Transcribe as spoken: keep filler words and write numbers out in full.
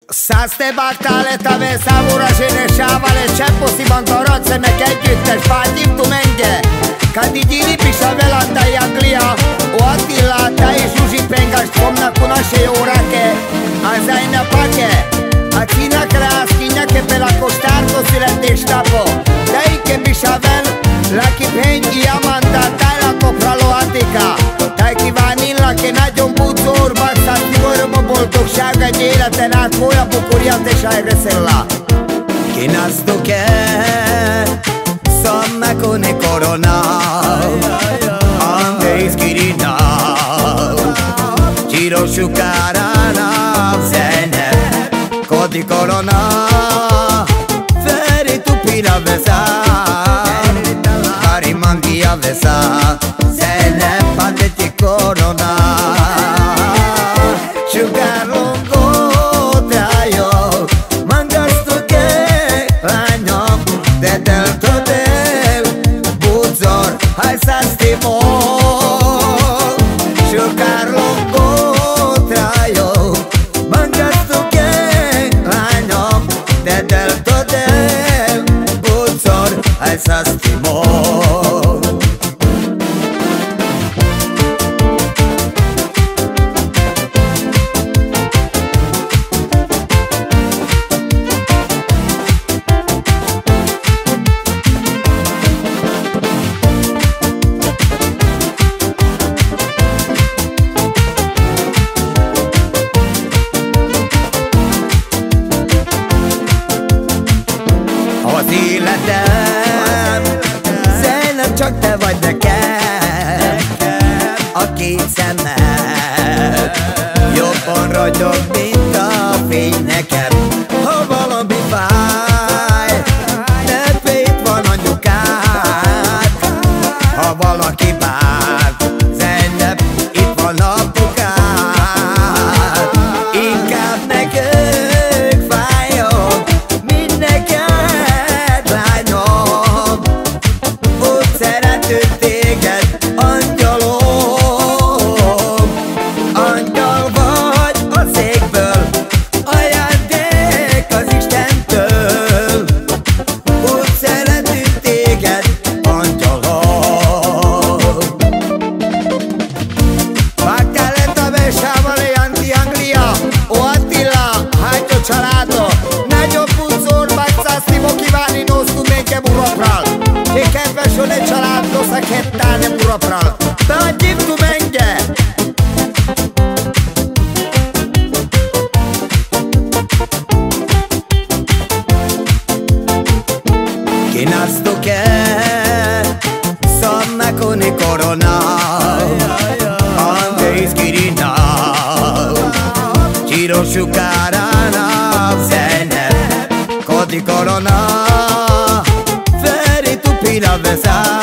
Szászte bágtál tave szávorasene sávale cseposzi bantaraceme együttes fágyiptu menge Kandi gyiri pisa velanda jaglia O Attila ta és Zsuzsi pengast pomnak unase órake Azaina pake A cinak rász kinyake pelako stárko születésnapo Teike pisavel Laki pény iamanda tájlako pralohatika Taj kívánillak nagyon búzorban szátnyugorom a boldogság egy életen át Olyan bukurjat és ajreszella Kinazduke Szammakone korona Ande izkirina Csiro sukárána Zene Kodi korona Feri tupina vesa Kari mangia vesa Zene pandeti korona Sugárlongó trajo Mangastuke lányom De deltodel Búzor hajszáztimo Sugárlongó trajo Mangastuke lányom De deltodel Búzor hajszáztimo Az életem Zajlom, csak te vagy nekem A két szemed Jobban ragyog, mint a fény nekem Ha valami fáj Ne félj, itt van anyukád Ha valaki bár Zeynep, itt van apukád Inkább nekünk fájok Mint nekem téged, angyalom Angyal vagy a székből Ajándék az Istentől Úgy szeretünk téged, angyalom Vágtál lett a vesávale Anti Anglia O Attila, hágyó családo Nagyobb búzor, bágyszásztimo kívánni Nosztu menke burapral Che kedves on egy családhoz a kettálne burapral Beadjiptu menge Kinazduke Szammakone korona Ande izkirina Csiro sukárána Zene Kodi korona Feri tupina vesa